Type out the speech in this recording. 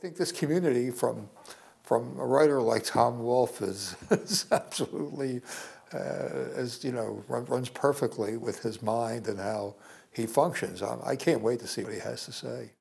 think this community, from a writer like Tom Wolfe, is absolutely, runs perfectly with his mind and how he functions. I can't wait to see what he has to say.